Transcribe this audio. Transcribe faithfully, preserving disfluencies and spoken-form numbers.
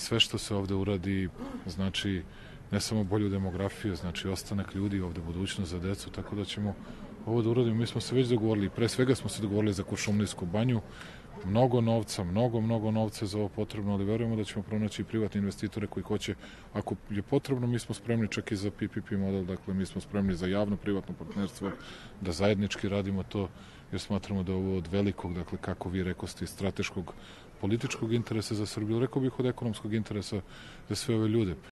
sve što se ovde uradi znači ne samo bolju demografiju, znači ostanak ljudi ovde, budućnost za decu, tako da ćemo ovo da uradimo. Mi smo se već dogovorili, pre svega smo se dogovorili za Kuršumlijsku banju, mnogo novca, mnogo, mnogo novca za ovo potrebno, ali verujemo da ćemo pronaći i privatne investitore koji hoće, ako je potrebno, mi smo spremni čak i za P P P model, dakle mi smo spremni za javno-privatno partnerstvo, da zajednički radimo to, jer smatramo da je ovo od velikog, dakle kako vi rekoste, strateškog političkog interesa za Srbiju, rekao bih od ekonomskog interesa za sve ove ljude.